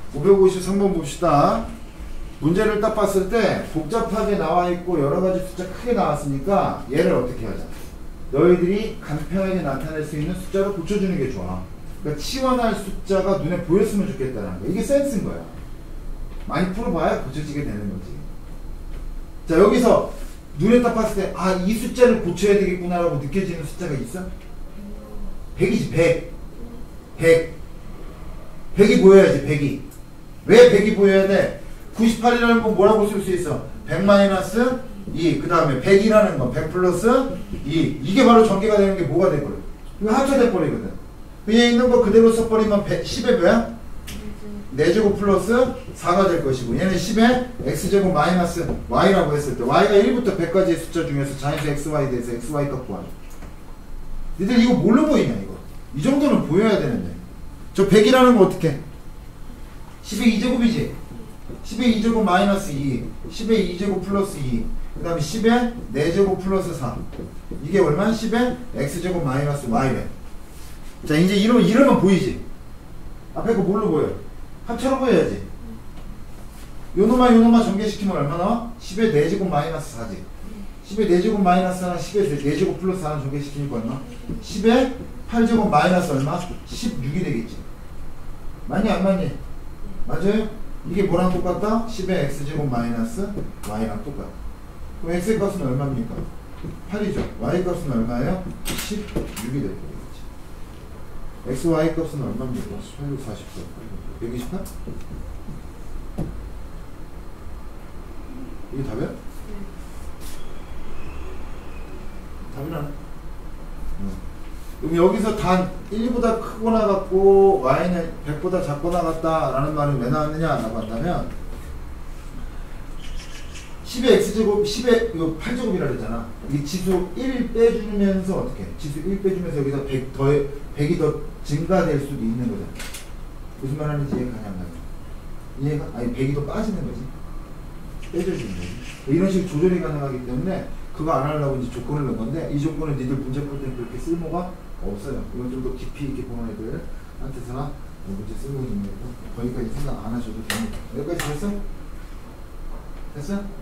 553번 봅시다. 문제를 딱 봤을 때 복잡하게 나와 있고 여러 가지 숫자 크게 나왔으니까 얘를 어떻게 하자. 너희들이 간편하게 나타낼 수 있는 숫자로 고쳐주는 게 좋아. 그러니까 치환할 숫자가 눈에 보였으면 좋겠다는 거야. 이게 센스인 거야. 많이 풀어봐야 고쳐지게 되는 거지. 자, 여기서 눈에 딱 봤을 때 아, 이 숫자를 고쳐야 되겠구나 라고 느껴지는 숫자가 있어? 100이지. 100 100이 보여야지. 100이 왜 100이 보여야 돼? 98이라는 건 뭐라고 쓸 수 있어? 100 마이너스 2, 그 다음에 100이라는 건 100 플러스 2. 이게 바로 전개가 되는 게 뭐가 돼버려? 이거 합쳐돼 버리거든. 위에 있는 거 그대로 써버리면 10의 뭐야? 4제곱 플러스 4가 될 것이고, 얘는 10의 x제곱 마이너스 y라고 했을 때 y가 1부터 100까지의 숫자 중에서 자연수 xy에 대해서 xy 값 구하라. 니들 이거 뭘로 보이냐 이거? 이 정도는 보여야 되는데. 저 100이라는 거 어떻게? 10의 2제곱이지? 10의 2제곱 마이너스 2, 10의 2제곱 플러스 2, 그 다음에 10의 4제곱 플러스 4. 이게 얼마? 10의 x제곱 마이너스 y래. 자, 이제 이러면 보이지? 앞에 거 뭘로 보여? 합쳐로 보여야지. 요놈아 전개시키면 얼마 나와? 10의 4제곱 마이너스 4지. 10의 4제곱 마이너스 4랑 10의 4제곱 플러스 4는 전개시키니까 얼마? 10의 8제곱 마이너스 얼마? 16이 되겠지. 맞니 안 맞니? 맞아요? 이게 뭐랑 똑같다? 10의 x제곱 마이너스 y랑 똑같아. 그럼 x의 값은 얼마입니까? 8이죠. y 값은 얼마예요? 16이 될 거겠지. x, y 값은 얼마입니까? 844. 128? 이게 답이야? 네. 답이라네. 그럼 여기서 단 1보다 크거나 같고 y는 100보다 작거나 같다 라는 말은 왜 나왔느냐 라고 한다면 10의 x제곱 10의 이거 8제곱이라 그랬잖아. 이 지수 1 빼주면서 어떻게 지수 1 빼주면서 여기서 100이 더 증가될 수도 있는 거잖아. 무슨 말 하는지 이해가 가냐 안 가냐. 이해가? 아니 100이 더 빠지는 거지. 빼줘주는 거지. 이런 식으로 조절이 가능하기 때문에 그거 안 하려고 이제 조건을 넣은 건데, 이 조건은 니들 문제 풀 때는 그렇게 쓸모가 없어요. 이건 좀 더 깊이 있게 보는 애들한테서나 문제 쓸모 있는 거. 거기까지 생각 안 하셔도 됩니다. 여기까지 됐어? 됐어?